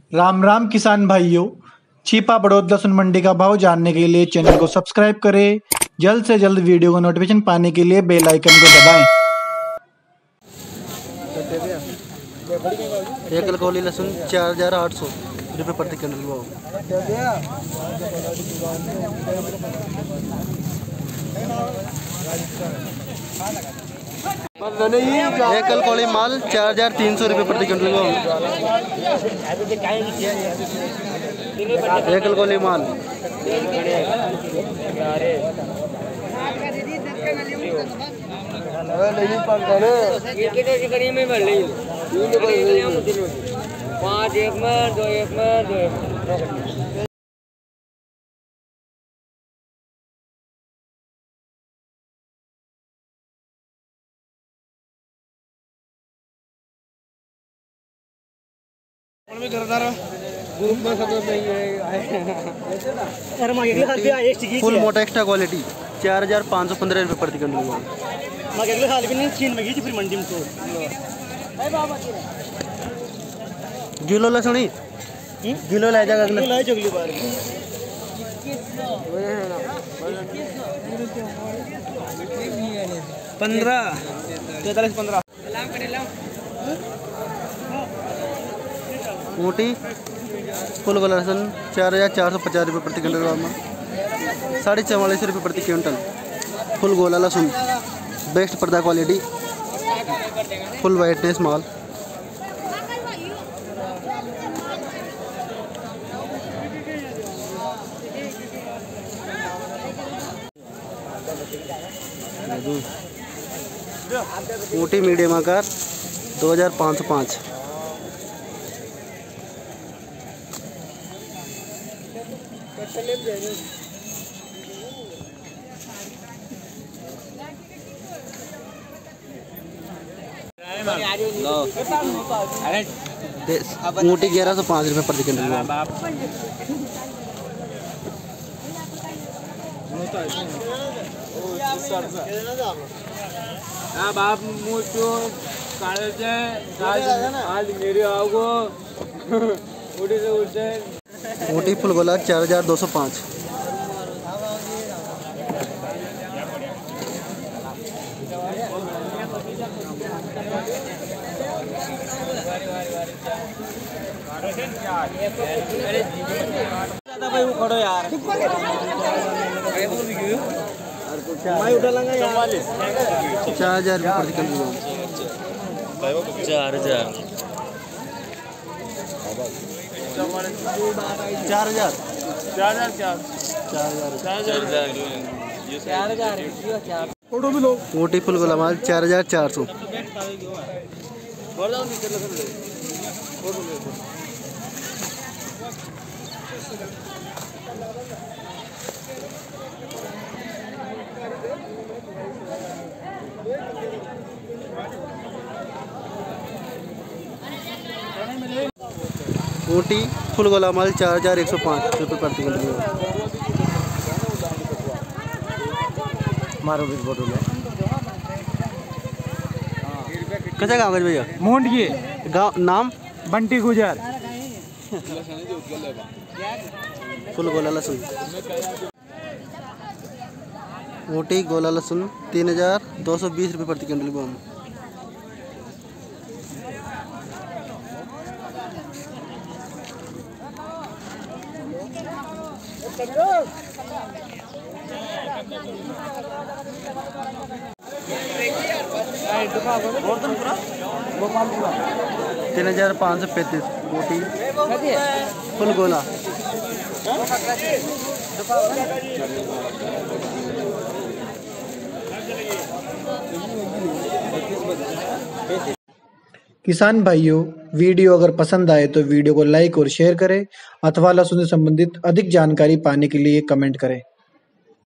राम राम किसान भाइयों, छिपा बड़ौद लहसुन मंडी का भाव जानने के लिए चैनल को सब्सक्राइब करें। जल्द से जल्द वीडियो को नोटिफिकेशन पाने के लिए बेल आइकन को दबाएं। एक कोली लहसुन 4,800 रुपये प्रति क्विंटल भाव। एक कोली माल 4,300 रुपये प्रति क्विंटल भाव। एक कोली माल फुल मोटा एक्स्ट्रा क्वालिटी 4,515 रुपये प्रति क्विंटल भाव। किलो लहसुन किलो ला जाएगा 15 मोटी फुल गोला लहसुन 4,450 रुपये प्रति क्विंटल भाव में। 44.5 रुपये प्रति क्विंटल फुल गोला लहसुन, बेस्ट पर्दा क्वालिटी, फुल वाइटनेस माल। मोटी मीडियम आकार 2,505। मोटी 1,105 रुपये प्रति क्विंटल। बाप मुझको आज मेरे आओगो उड़ी से उड़ते। मोटी फुल गोला 4,205। खड़ो यार 4,000 रुपये प्रति क्विंटल। 4,000 मोटी फुल गोला माल 4,400। मोटी फुल गोला माल 4,105 रुपये प्रति क्विंटल। मारो भी बोतल है। कैसे गाँव भैया? मोंड के गाँव नाम बंटी गुजर। फुल गोला लहसुन, मोटी गोला लहसुन 3,220 रुपये प्रति क्विंटल भाव। तीन 3,535 मोटी फुल गोला। किसान भाइयों, वीडियो अगर पसंद आए तो वीडियो को लाइक और शेयर करें अथवा लहसुन से संबंधित अधिक जानकारी पाने के लिए कमेंट करें।